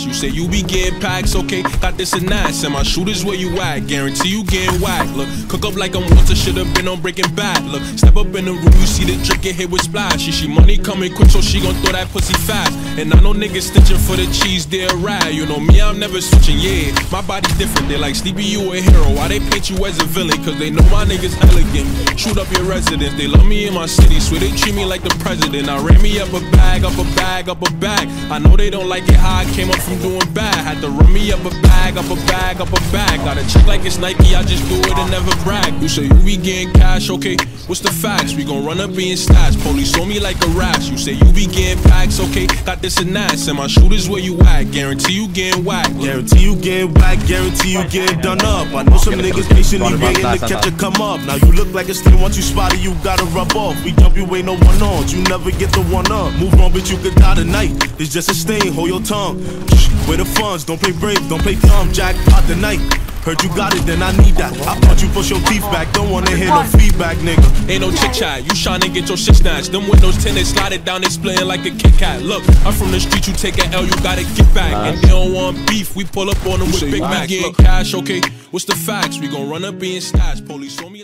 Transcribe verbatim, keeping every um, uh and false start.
You say you be getting packs, okay, got this and that. Send my shooters where you at, guarantee you getting whacked. Look, cook up like I'm Walter, should've been on Breaking Bad. Look, step up in the room, you see the drink get hit with splash. She, she money coming quick, so she gon' throw that pussy fast. And I know niggas stitching for the cheese, they're rad. You know me, I'm never switching, yeah. My body different, they like Sleepy, you a hero. Why they paint you as a villain? Cause they know my niggas elegant. Shoot up your residence, they love me in my city. Swear they treat me like the president. I ran me up a bag, up a bag, up a bag. I know they don't like it how I came up from doing bad. Had to run me up a bag, up a bag, up a bag. Gotta check like it's Nike, I just do it and never brag. You say you be getting cash, okay, what's the facts? We gon' run up in stats, police on me like a rash. You say you be getting packs, okay, got this and that. Send my shooters where you at, guarantee you getting whacked. Guarantee you getting whacked, guarantee you getting done up. I know some niggas patiently waiting to catch a come up. Now you look like a stain, once you spot it, you gotta rub off. We jump, you ain't no one on, you never get the one up. Move on, bitch, you could die tonight. It's just a stain, hold your tongue. Where the funds, don't play brave, don't play dumb. Jackpot tonight. Heard you got it, then I need that. I thought you push your teeth back, don't wanna hear no feedback, nigga. Ain't no chick chat, you tryna get your shit snatched. Them windows tinted, slide it down, they splitting like a Kit Kat. Look, I'm from the street, you take an L, you gotta get back. And they don't want beef, we pull up on them with Big Mac. Getting cash, okay, what's the facts? We gon' run up in stats, police on me.